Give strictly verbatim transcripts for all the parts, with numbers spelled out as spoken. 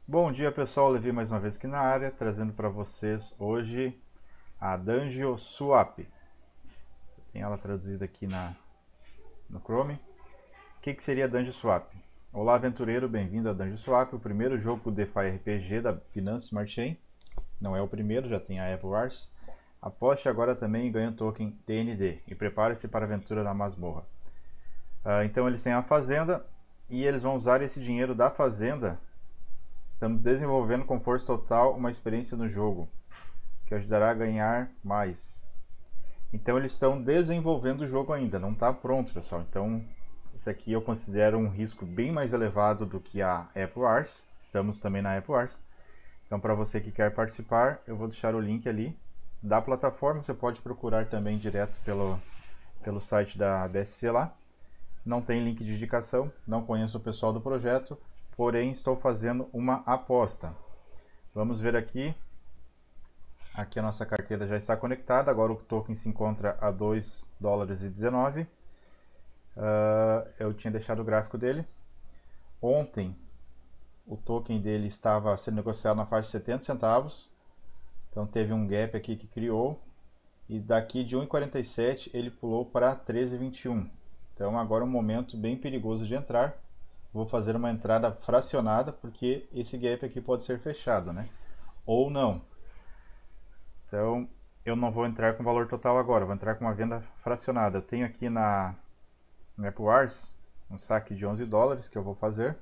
Bom dia pessoal, Levi mais uma vez aqui na área, trazendo para vocês hoje a DanjoSwap. Tem ela traduzida aqui na, no Chrome. O que, que seria a DanjoSwap? Olá aventureiro, bem-vindo a DanjoSwap, o primeiro jogo DeFi R P G da Binance Smart Chain. Não é o primeiro, já tem a Apple Wars. Aposte agora também e ganhe o token T N D e prepare-se para a aventura na masmorra. Uh, então eles têm a fazenda e eles vão usar esse dinheiro da fazenda. Estamos desenvolvendo com força total uma experiência no jogo, que ajudará a ganhar mais. Então eles estão desenvolvendo o jogo ainda, não está pronto, pessoal. Então isso aqui eu considero um risco bem mais elevado do que a Apple Wars. Estamos também na Apple Wars. Então para você que quer participar, eu vou deixar o link ali da plataforma. Você pode procurar também direto pelo, pelo site da B S C lá. Não tem link de indicação, não conheço o pessoal do projeto. Porém, estou fazendo uma aposta. Vamos ver aqui. Aqui a nossa carteira já está conectada. Agora o token se encontra a dois dólares e dezenove. Uh, eu tinha deixado o gráfico dele. Ontem, o token dele estava sendo negociado na faixa de setenta centavos. Então teve um gap aqui que criou. E daqui de um e quarenta e sete ele pulou para treze e vinte e um. Então agora é um momento bem perigoso de entrar. Vou fazer uma entrada fracionada, porque esse gap aqui pode ser fechado, né? Ou não. Então, eu não vou entrar com valor total agora, vou entrar com uma venda fracionada. Eu tenho aqui na, na Apple Wars um saque de onze dólares que eu vou fazer.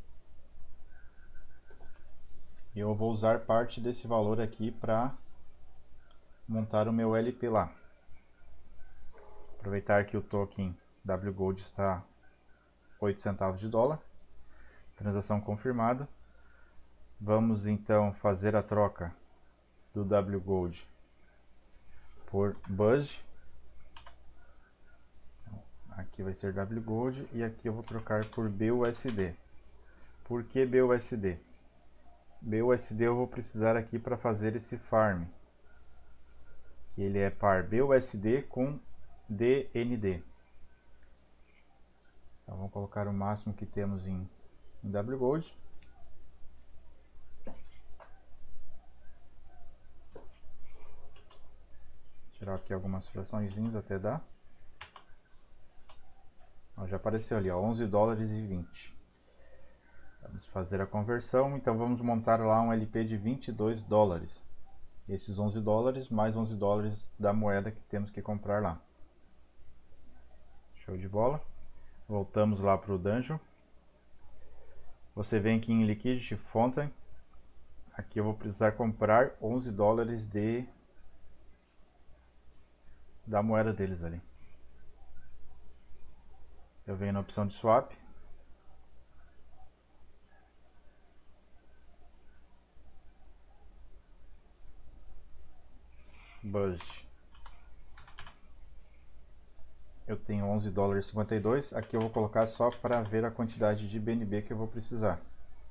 E eu vou usar parte desse valor aqui para montar o meu L P lá. Aproveitar que o token W Gold está oito centavos de dólar. Transação confirmada. Vamos então fazer a troca do W Gold por Buzz. Aqui vai ser W Gold e aqui eu vou trocar por B U S D. Por que B U S D? B U S D eu vou precisar aqui para fazer esse farm. Que ele é par B U S D com D N D. Então vamos colocar o máximo que temos em, em W Gold. Tirar aqui algumas fraçõezinhas até dar. Ó, já apareceu ali, ó, onze dólares e vinte. Vamos fazer a conversão, então vamos montar lá um L P de vinte e dois dólares. Esses onze dólares mais onze dólares da moeda que temos que comprar lá. Show de bola. Voltamos lá para o Dungeon. Você vem aqui em Liquidity Fountain. Aqui eu vou precisar comprar onze dólares de da moeda deles ali. Eu venho na opção de swap. Buzz. Eu tenho onze dólares e cinquenta e dois. Aqui eu vou colocar só para ver a quantidade de B N B que eu vou precisar.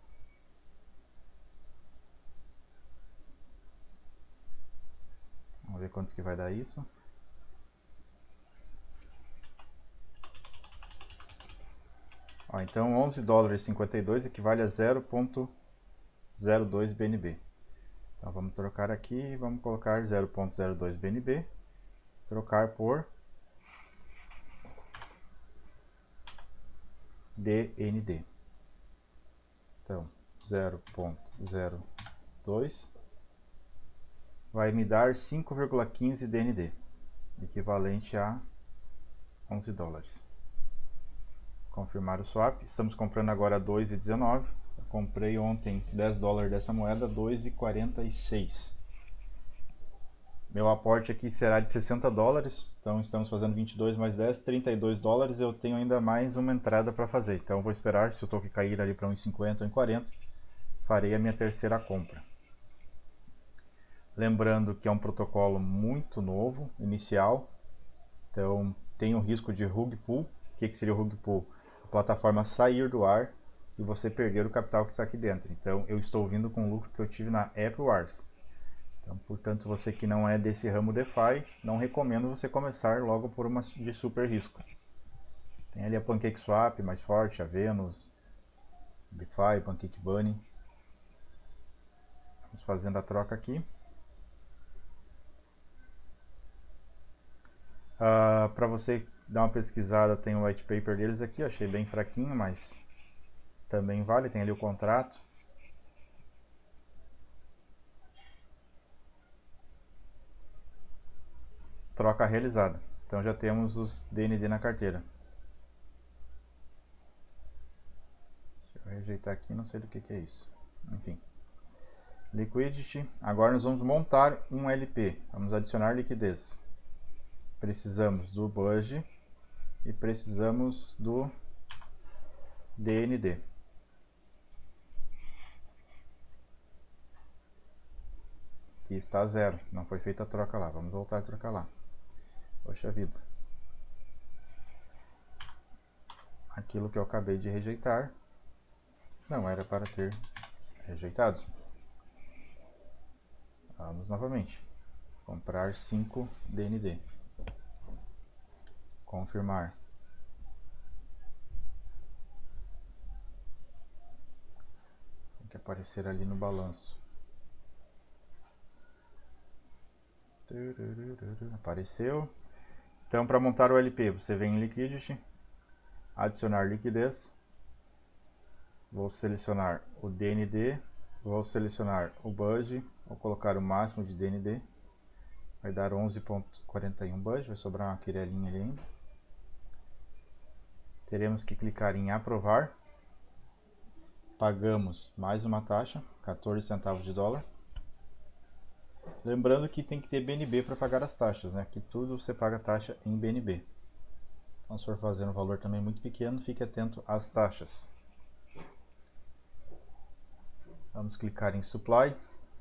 Vamos ver quanto que vai dar isso. Ó, então onze dólares e cinquenta e dois equivale a zero vírgula zero dois B N B. Então vamos trocar aqui e vamos colocar zero vírgula zero dois B N B. Trocar por D N D. Então zero vírgula zero dois vai me dar cinco vírgula quinze D N D, equivalente a onze dólares. Confirmar o swap. Estamos comprando agora dois e dezenove. Eu comprei ontem dez dólares dessa moeda, dois e quarenta e seis. Meu aporte aqui será de sessenta dólares. Então estamos fazendo vinte e dois mais dez, trinta e dois dólares. Eu tenho ainda mais uma entrada para fazer. Então eu vou esperar, se o token cair ali para um e cinquenta ou um e quarenta, farei a minha terceira compra. Lembrando que é um protocolo muito novo, inicial. Então tem o risco de rug pull. O que, que seria o rug pull? A plataforma sair do ar e você perder o capital que está aqui dentro. Então eu estou vindo com o lucro que eu tive na Apple Wars. Então, portanto, você que não é desse ramo DeFi, não recomendo você começar logo por uma de super risco. Tem ali a PancakeSwap mais forte, a Venus, DeFi, PancakeBunny. fazendo a troca aqui. Uh, para você dar uma pesquisada, tem o white paper deles aqui, eu achei bem fraquinho, mas também vale, tem ali o contrato. Troca realizada. Então já temos os D N D na carteira. Deixa eu rejeitar aqui, não sei do que, que é isso. Enfim. Liquidity. Agora nós vamos montar um L P. Vamos adicionar liquidez. Precisamos do Budge e precisamos do D N D. Aqui está zero, não foi feita a troca lá. Vamos voltar a trocar lá. Poxa vida. Aquilo que eu acabei de rejeitar não era para ter rejeitado. Vamos novamente. Comprar cinco D N D. Confirmar. Tem que aparecer ali no balanço. Apareceu. Então, para montar o L P, você vem em Liquidity, adicionar liquidez. Vou selecionar o D N D, vou selecionar o Budge, vou colocar o máximo de D N D. Vai dar onze ponto quarenta e um Budge, vai sobrar uma quirelinha ali ainda. Teremos que clicar em aprovar. Pagamos mais uma taxa, quatorze centavos de dólar. Lembrando que tem que ter B N B para pagar as taxas, né? Que tudo você paga taxa em B N B. Então, se for fazer um valor também muito pequeno, fique atento às taxas. Vamos clicar em Supply.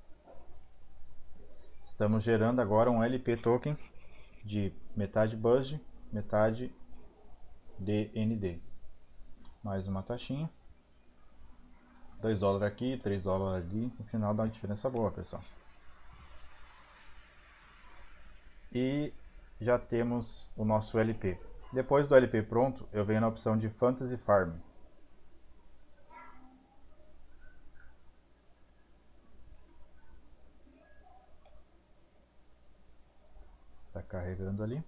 Estamos gerando agora um L P token de metade Budge, metade D N D. Mais uma taxinha. dois dólares aqui, três dólares ali. No final dá uma diferença boa, pessoal. E já temos o nosso L P. Depois do L P pronto, eu venho na opção de Fantasy Farm. Está carregando ali.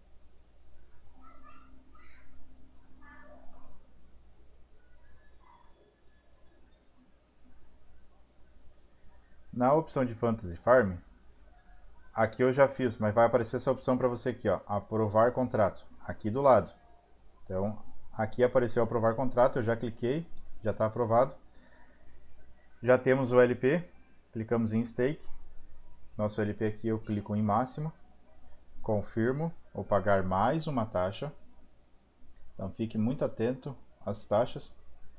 Na opção de Fantasy Farm, aqui eu já fiz, mas vai aparecer essa opção para você aqui, ó, aprovar contrato, aqui do lado. Então, aqui apareceu aprovar contrato, eu já cliquei, já está aprovado. Já temos o L P, clicamos em Stake. Nosso L P aqui eu clico em máximo, confirmo, vou pagar mais uma taxa. Então fique muito atento às taxas.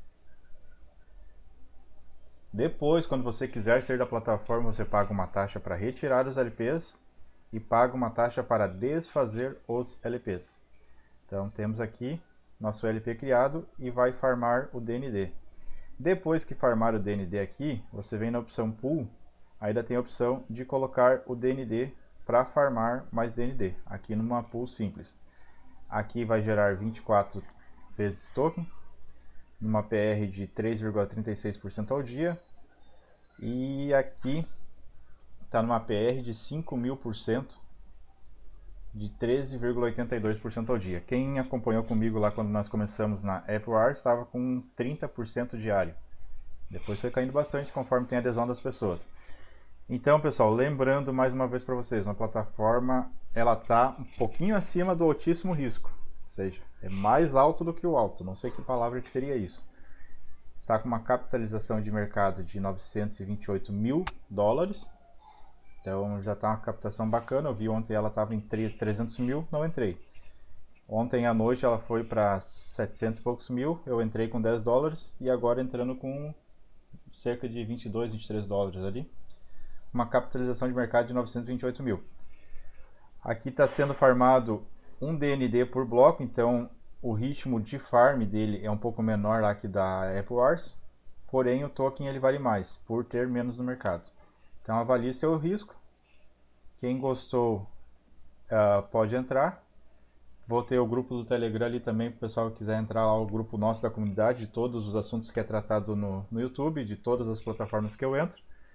Depois, quando você quiser sair da plataforma, você paga uma taxa para retirar os L Ps e paga uma taxa para desfazer os L Ps. Então temos aqui nosso L P criado e vai farmar o D N D. Depois que farmar o D N D aqui, você vem na opção Pool, ainda tem a opção de colocar o D N D para farmar mais D N D, aqui numa pool simples. Aqui vai gerar vinte e quatro vezes token, numa P R de três vírgula trinta e seis por cento ao dia, e aqui está numa P R de cinco mil por cento, de treze vírgula oitenta e dois por cento ao dia. Quem acompanhou comigo lá quando nós começamos na AppWare estava com trinta por cento diário. Depois foi caindo bastante conforme tem a adesão das pessoas. Então, pessoal, lembrando mais uma vez para vocês, uma plataforma ela está um pouquinho acima do altíssimo risco. Ou seja, é mais alto do que o alto, não sei que palavra que seria isso. Está com uma capitalização de mercado de novecentos e vinte e oito mil dólares. Então já está uma captação bacana, eu vi ontem ela estava em trezentos mil, não entrei. Ontem à noite ela foi para setecentos e poucos mil, eu entrei com dez dólares e agora entrando com cerca de vinte e dois, vinte e três dólares ali. Uma capitalização de mercado de novecentos e vinte e oito mil. Aqui está sendo farmado um D N D por bloco, então o ritmo de farm dele é um pouco menor lá que da AppWare, porém o token ele vale mais, por ter menos no mercado. Então avalie seu risco. Quem gostou uh, pode entrar. Vou ter o grupo do Telegram ali também, para o pessoal que quiser entrar lá, o grupo nosso da comunidade, de todos os assuntos que é tratado no, no YouTube, de todas as plataformas que eu entro.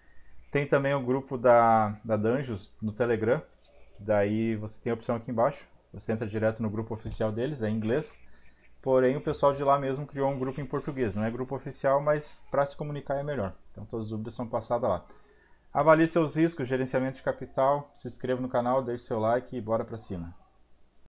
Tem também o grupo da, da Danjos no Telegram, que daí você tem a opção aqui embaixo. Você entra direto no grupo oficial deles, é em inglês. Porém, o pessoal de lá mesmo criou um grupo em português. Não é grupo oficial, mas para se comunicar é melhor. Então todas as dúvidas são passadas lá. Avalie seus riscos, gerenciamento de capital, se inscreva no canal, deixe seu like e bora para cima.